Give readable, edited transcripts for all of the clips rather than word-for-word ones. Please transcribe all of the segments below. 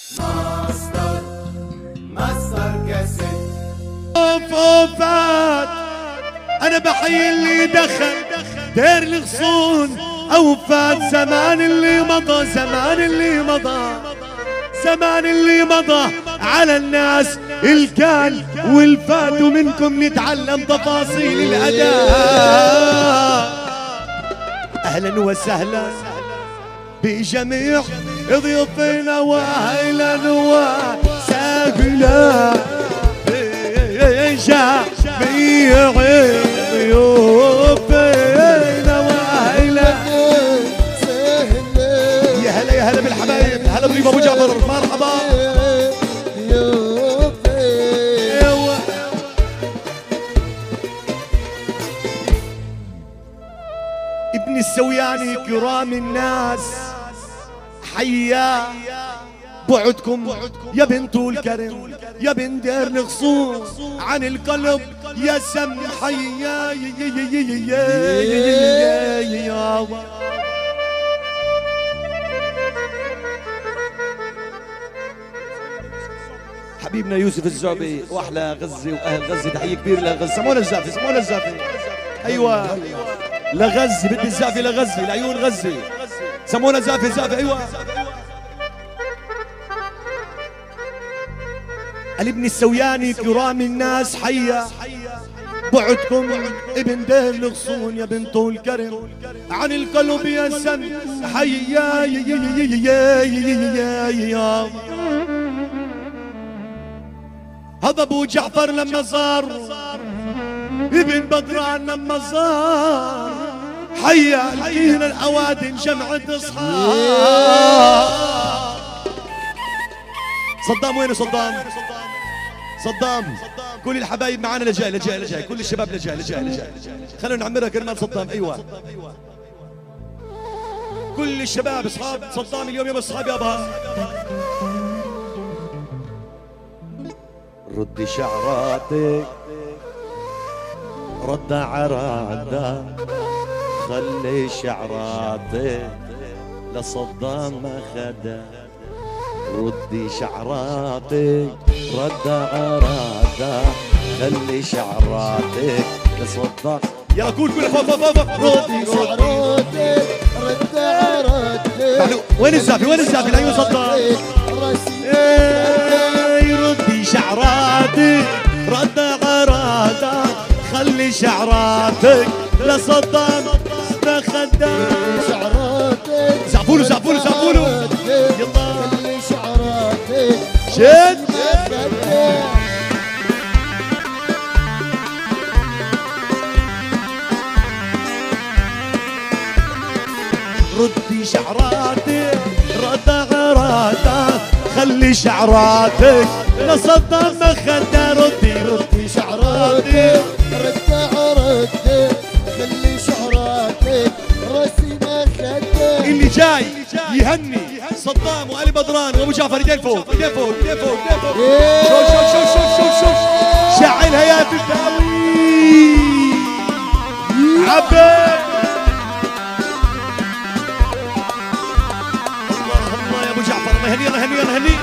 ماستر كاسيت. اوفات انا بحيي اللي دخل دير الغصون. اوفات زمان اللي مضى، زمان اللي مضى، زمان اللي مضى على الناس الكان والفات، ومنكم نتعلم تفاصيل الأداء. أهلا وسهلا بجميع ضيوفنا وأهلا وسهلا بجميع ضيوفنا وأهلا يا هلا يا هلا بالحبايب. هلا ضيوف أبو جعفر، مرحبا. ابن السوياني كرام الناس حيا بعدكم يا بنت الكرم يا بنت دير الغصون عن القلب يا سم حيا يا حبيبنا يوسف الزعبي واحلى غزه واهل غزه، تحيه كبيره لغزه. سمونا الزافي، سمونا الزافي. ايوه لغزه، بدي الزافي لغزه، لعيون غزه. سمونا زافي زافي. ايوه الابن السوياني كرام الناس حيا بعدكم ابن دير الغصون يا بنت الكرم عن القلب يا سم حيا يا هذا ابو جعفر لما صار ابن بدران لما صار حيا الكهنة الاوادم جمعة اصحاب. صدام وينه صدام؟ صدام كل الحبايب معانا لجاي لجاي لجاي، كل الشباب لجاي لجاي لجاي. خلونا نعمرها كرمال صدام. ايوه كل الشباب اصحاب صدام اليوم يوم اصحاب يابا. ردي شعراتك رد عراده، خلي شعراتك لصدام اخده. ردي شعراتك رد عراده، خلي شعراتك لصدام. يلا كل فوق فوق فوق. ردي شعراتك رد عراده. وين الزافي وين الزافي؟ العيون صدام. ردي شعراتك رد عراده، خلي شعراتك لصدام خدام. شعراتك زعفولو زعفولو زعفولو. يلا خلي شعراتك شد. ردي شعراتك رد عراده، خلي شعراتك لصدام خده. ردي شعراتك رد عراده، خلي شعراتك راسي ما خده. اللي جاي يهني صدام وآل بدران وابو جعفر. ايدين فوق ايدين فوق ايدين فوق ايدين فوق. شوف شوف شوف شوف شوف شوف شعلها يا فتاوي عبد. الله يا ابو جعفر، الله يهني الله يهني الله يهني.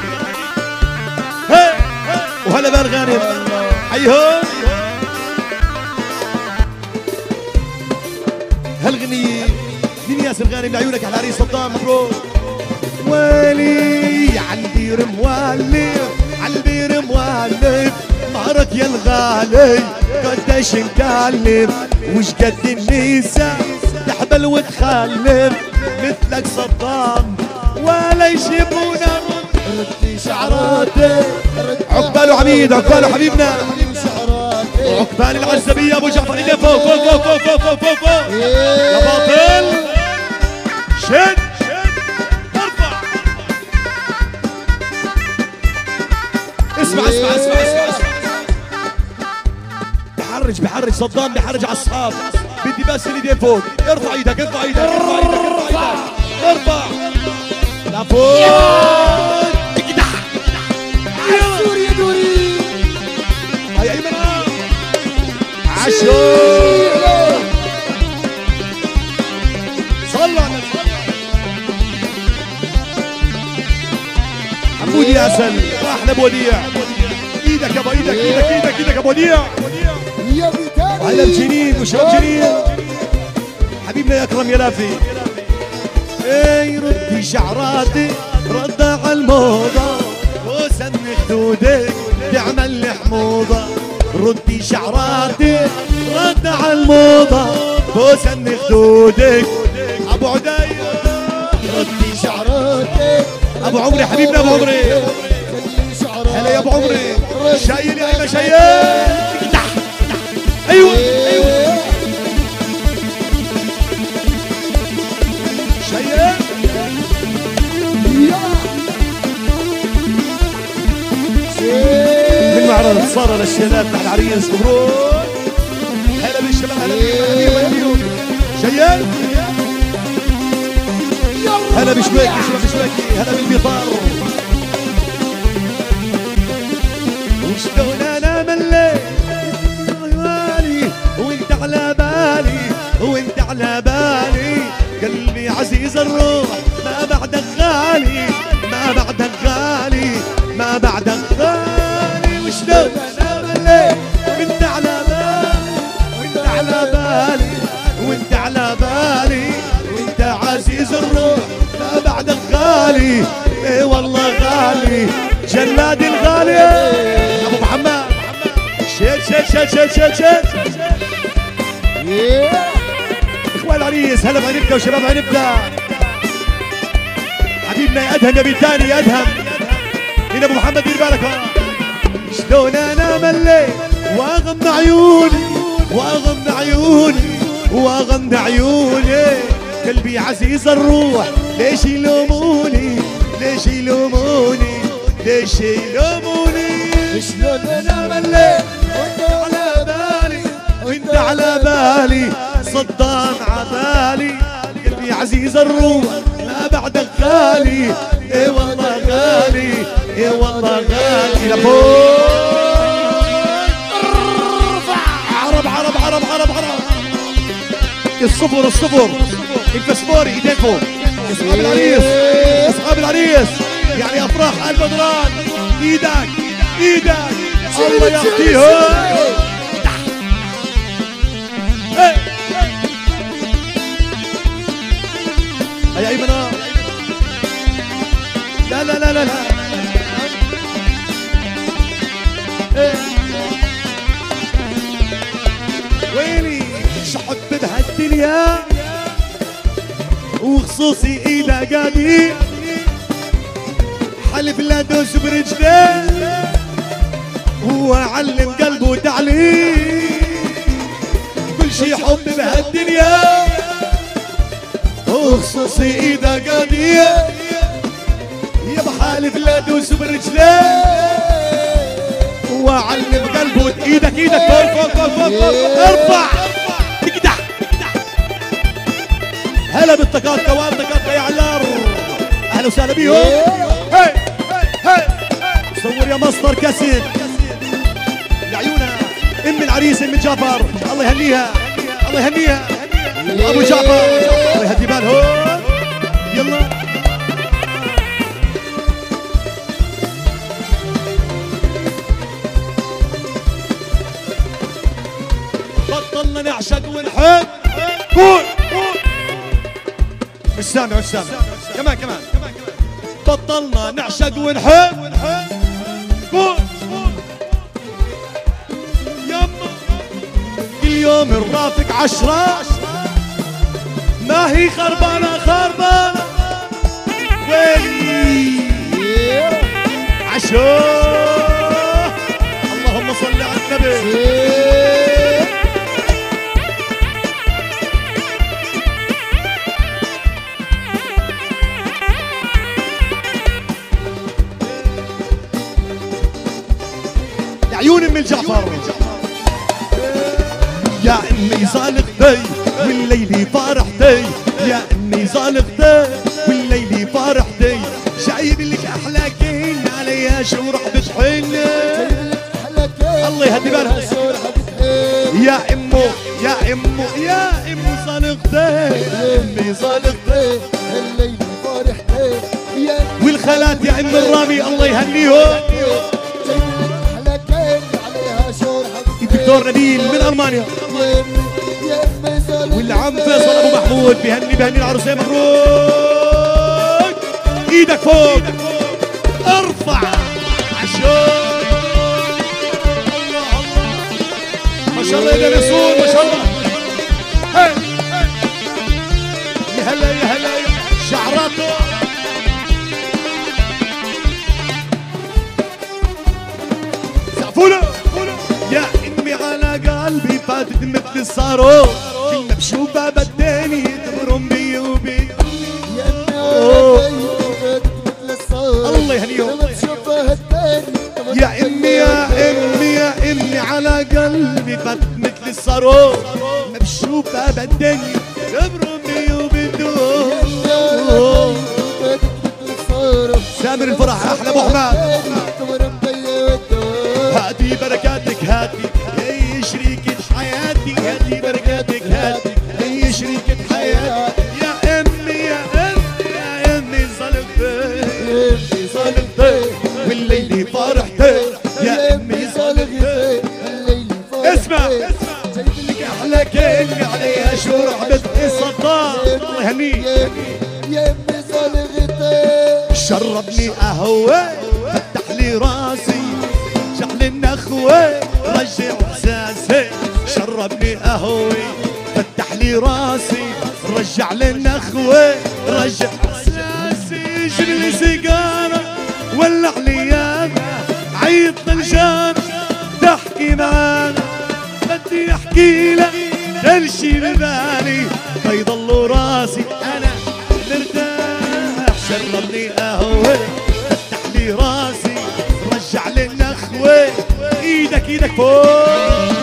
وهلا بالغانم حيهم. هالغنية مين ياسر غانم لعيونك على العريس صدام. مبروك. ويلي عالبير موالف عالبير موالف، مهرك يا الغالي قديش نكلف، وش قد النساء تحبل وتخلف مثلك صدام ولا يجيبونا. ردي شعراتك عقبال وعميد عقبال وحبيبنا عقبال العزبية ابو جعفر. ايدين فوق فوق فوق فوق فوق فوق فوق فوق. يا باطل شد شد ارفع. اسمع اسمع اسمع اسمع اسمع. بحرج صدام بحرج على الصحاب. بدي بس الايدين فوق. ارفع ايدك ارفع ايدك ارفع ايدك ارفع ايدك ارفع لفوق. سوريا دوري هاي ايمن عشو. صلوا على عود يا عسل واحلى ابو وديع. ايدك يابا ايدك ايدك ايدك ايدك ابو وديع. يا بيتاني على الجنين وشباب جنين حبيبنا يا اكرم يا لافي. اي ردي شعراتي رد على الموضة وسن خدودك تعمل لي حموضة. ردي شعراتي رد على الموضة وسن خدودك ابو عدي. ردي شعراتك ابو عمري حبيبنا ابو عمري. خلي شعراتك هلا يا ابو عمري شايل يا ايمن شايل. ايوه ايوه شايل من معرض انتصار للشباب مع العريس. مبروك هلا بالشباب هلا بيهم شيال. هلا بشويكي شباب بشويكي هلا بالبيطار. وشلون انا مليت وانت على بالي وانت على بالي. قلبي عزيز الروح ما بعدك غالي ما بعدك غالي ما بعدك غالي. وشلون انا مليت وانت على بالي وانت على بالي وانت على بالي. وانت عزيز الروح ما بعدك غالي. اي والله غالي جلادي الغالي ابو محمد. شيل شيل شيل شيل شيل شيل. اخوان العريس هلا بعنبته وشباب عنبته. حبيبنا يا ادهم يا بيتاني يا ادهم. هنا ابو محمد دير بالك. شلون انا مليت واغمض عيوني واغمض عيوني واغمض عيوني. قلبي عزيز الروح ليش يلوموني ليش يلوموني ليش يلوموني. شلون انا مليت وانت على بالي وانت على بالي. صدام عبالي قلبي عزيز الروح ما بعدك غالي. اي والله غالي اي والله غالي. لفوق عرب عرب عرب عرب عرب. الصفر الصفر الفسفوري ايدين فوق. اصحاب العريس اصحاب العريس يعني افراح البدران. ايدك ايدك الله يعطيهم. يا ايمن لا لا لا لا لا. ويلي شحط بهالدنيا وخصوصي اذا قادي حلف لا دوس برجلي وعلم قلبه تعليم. كل شي حب بهالدنيا وخصوصي اذا قادي يا بحالف لا دوس برجلي وعلم قلبه. ايدك ايدك فوق فوق فوق فوق فوق. ارفع تقدح. هلا بالطقات كوان طقات يا علار. اهلا وسهلا بيهم. هي هي صور يا مصدر كاسيد لعيونها ام العريس ام جعفر. الله يهنيها الله يهنيها. ابو جعفر الله يهدي بالهم. يلا بطلنا نعشق ونحب. قول قول مش سامع مش سامع. كمان كمان بطلنا نعشق ونحب. قول يما كل يوم الرافق 10 ما هي خربانة خربانة. ويلي عشو اللهم صل على النبي. عيون ام الجعفر يا امي زالقتي والليلي فرحتي. يا امي زالقتي والليلي فرحتي. جايب لك احلى كين عليها شو رح بتحن. الله يهدي بالها. يا امو يا امو يا امو زالقتي امي زالقتي الليل فرحتي. والخالات يا ام الرامي الله يهنيهم. الدكتور نبيل من المانيا والعم فيصل ابو محمود بيهني العروسين. مبروك ايدك فوق ارفع عشان ما شاء الله يا رسول ما شاء الله. يا هلا يا هلا شعراته زعفوله يا امي على قلبي فاتت مثل الصاروخ كلمه بشوفها بداني تبرم بي وبي الله يهنيهم. يا امي يا امي يا امي على قلبي فاتت مثل الصاروخ ما بشوفها بداني تبرم بي وبدوخ. سامر الفرح احلى ابو حماد هاتي بركاتك هاتي هي شريكة حياتي هاتي بركاتك هاتي هي شريكة حياتي. يا امي يا امي يا امي صلبتي صلبتي والليل فرحتي يا امي صلبتي اسمع لك احلى كلمة عليها شو رحبت الصدام الله يهنيك. يا امي صلبتي شربني قهوة فتح لي راسي شعل النخوة رجع احساسي. شربني قهوة فتح لي راسي رجع للنخوة رجع احساسي. شري سيجارة ولع لي ياما عيط طنجان تحكي معانا بدي احكي لك كل شي ببالي فيضل راسي انا مرتاح. شربني قهوة فتح لي راسي رجع للنخوة ايدك ايدك فوق.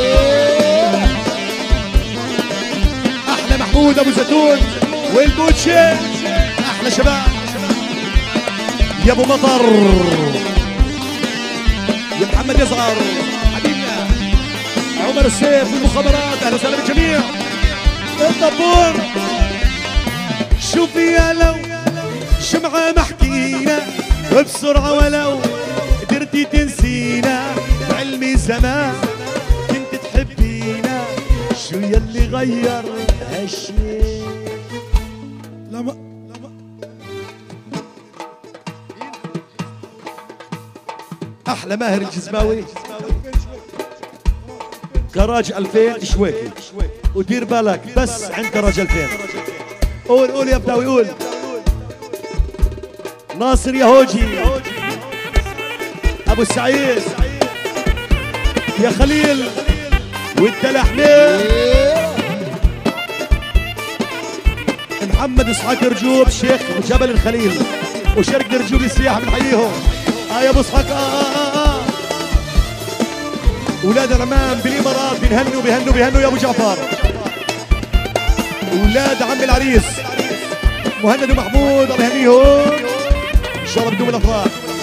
احلى محمود ابو زيتون والبوتشي احلى شباب يا ابو مطر يا محمد يزهر حبيبنا عمر السيف والمخابرات اهلا وسهلا بالجميع. الدبور شوفي يا لو شمعة محكينا وبسرعة ولو قدرتي تنسينا بعلمي زمان كنت تحبينا شو يلي غير هالشي. لما احلى ماهر الجزماوي كراج 2000 شويكي ودير بالك بس عند كراج 2000. قول قول يا بداوي قول. ناصر يهوجي ابو السعيد يا خليل وانت لحمين محمد اسحاق رجوب شيخ جبل الخليل وشرق رجوب السياحه بنحييهم. يا ابو اسحاق اولاد العمام بالامارات بيهنوا يا ابو جعفر. اولاد عم العريس مهند ومحمود الله يهنيهم ان شاء الله بدون الافراح.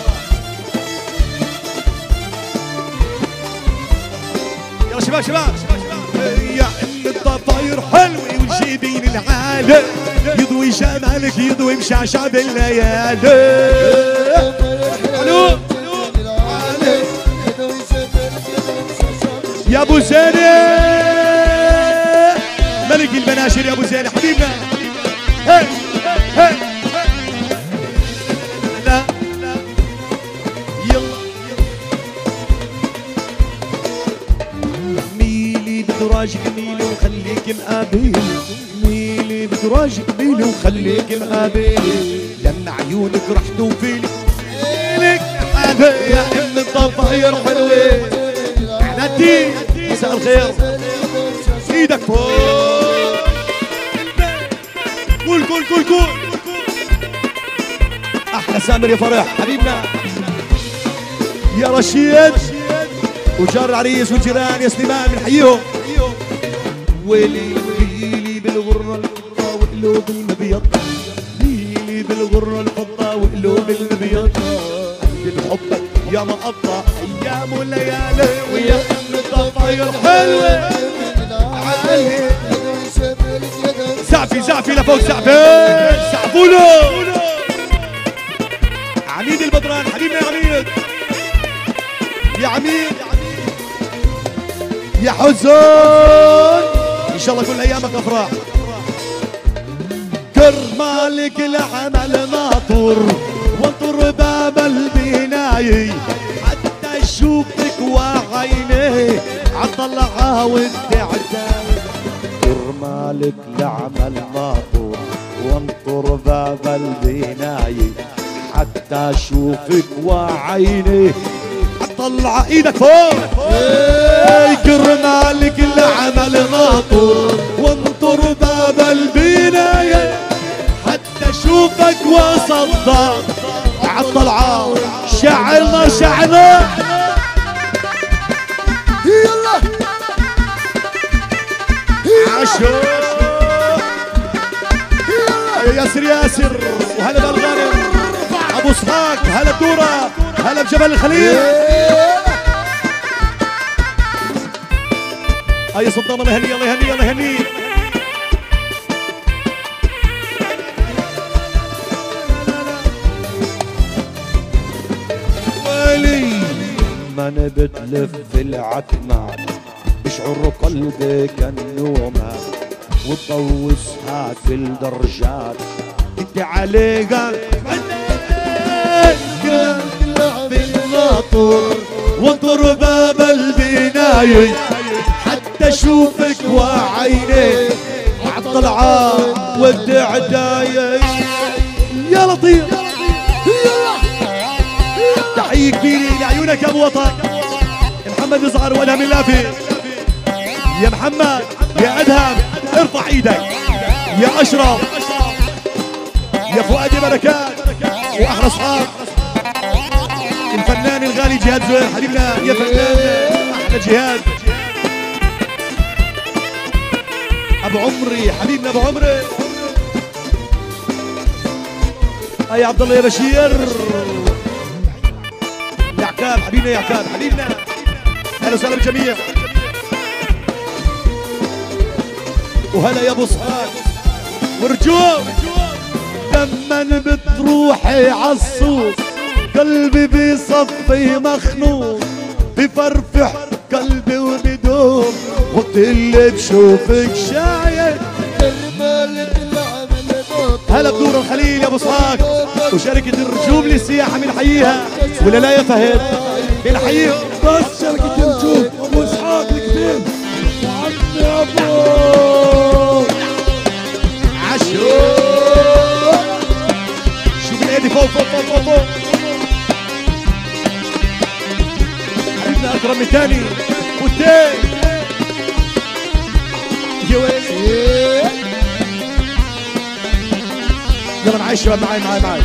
يلا شباب يا ام الضفاير حلوه وجيبين العالم يضوي جمالك يضوي مشعشع بالليالي. الو يا ابو زيني ملك البناشر يا ابو زيني حبيبنا. هي هي لا يلا ميلي بدراجك ميلي وخليك مقابل ميلي بدراجك ميلي وخليك مقابل لما عيونك رح توفيلي لك يا ام الضفاير حلوه نادي مساء الخير ايدك فوق قول احلى سامر يا فرح حبيبنا يا رشيد وجار العريس والجيران يا سليمان بنحييهم. ويلي بالغره الفضه وقلوب المبيض ليلي بالغره الفضه وقلوب المبيض عند بحبك يا مقطع ايام وليالي ويا ام الضفاير حلوه عالي. زعفي لفوق زعفي زعفوا له عميد البدران حبيبنا يا عميد، يا عميد يا حزن، ان شاء الله كل ايامك افراح. كرمالك العمل ناطر وانطر باب البناية حتى اشوفك وعيني عالطلعة والدعداية. كرمالك العمل ناطر وانطر باب البناية حتى اشوفك وعيني طلع ايدك فوق. كرمالك العمل ناطر وانطر باب البناية حتى اشوفك واصدق عالطلعة. شعلنا شعلنا يلا عشو ياسر ياسر، وهلا بالغانم ابو اسحاق، هلا بدورة، هلا بجبل الخليل. هيا صدام الله يهنيه الله يهنيه الله يهنيه. ويلي من بتلف العتمة بشعر قلبي كالنومة وتطوسها في الدرجات انت عليها بالناطر وانطر باب البناية حتى اشوفك وعيني عالطلعة والدعداية. يا لطيف تحية كبيرة لعيونك يا ابو وطن. محمد يصغر وادهم اللافي، يا محمد يا ادهم ارفع ايدك، يا اشرف يا فؤاد بركات واحلى اصحاب الفنان الغالي جهاد زهير حبيبنا، يا فنان احلى جهاد. ابو عمري حبيبنا ابو عمري، يا عبد الله يا بشير، يا عكاب حبيبنا يا عكاب حبيبنا، اهلا وسهلا بالجميع. وهلا يا ابو صحاب ورجوم. لما بتروحي عالصوت قلبي بيصفي مخنوق بفرفح قلبي وبدوم وقت اللي بشوفك شايف. هلا بدور الخليل يا ابو اسحاق وشركة الرجوم للسياحة بنحييها، ولا لا يا فهد؟ بنحييهم بس شركة الرجوم ابو اسحاق الكبير وعمي ابو عشو. شوف الايدي فوق فوق فوق فوق فوق. حبيبنا اكرم الثاني والتاني يا ويلي. يلا معاي شباب معاي.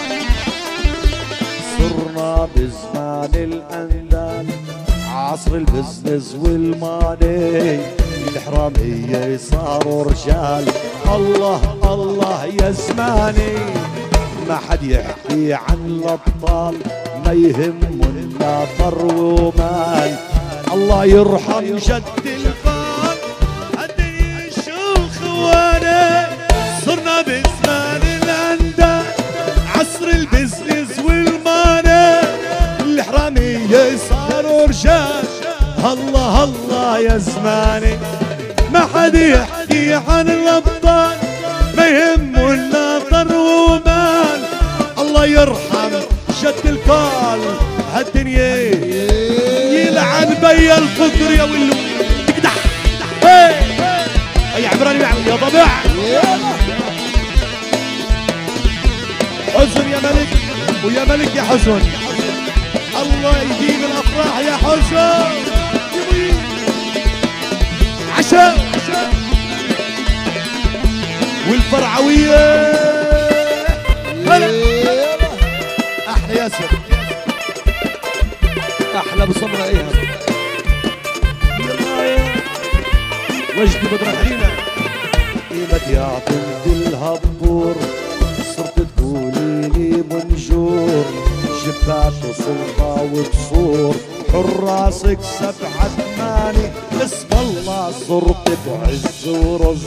صرنا بزمان الاندال عصر البزنس والماني الحرامية صاروا رجال. الله الله يا زماني ما حد يحكي عن الابطال ما يهمنا ثروة ومال. الله يرحم جد الفار الدنيا الشيوخ وانا. صرنا بزمان الاندال عصر البزنس والماني الحرامية صاروا رجال. الله الله يا زماني ما حد يحكي عن الابطال ما يهمه الا ثروة ومال. الله يرحم جد الكال هالدنيا يلعن بي الفقر يا ولو اقدح. يا عمراني يا ضبع حزن يا ملك ويا ملك يا حزن. الله يديم الافراح يا حزن. عشاء والفرعوية هلا احلى ياسر احلى بصمرة ايها وجدي بدر حلينا. قيمة يا بنت الهبور صرت تقولي لي منجور شباك وسلطة وقصور حراسك 7 8 اسم الله صرت بعز ورز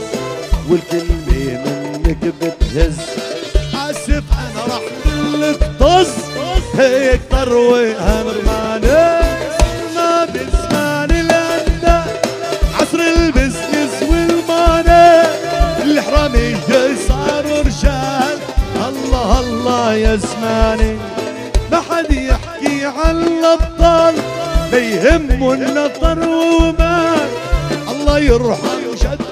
والكلمة منك بتهز. اسف انا رح لك طز هيك طروي همرماني ما بزمان الأندى عصر البزنس والماني الحرامية صاروا رجال الله الله يا زماني ما حد يحكي عن الأبطال ما يهمه النطر ومال الله يرحم شد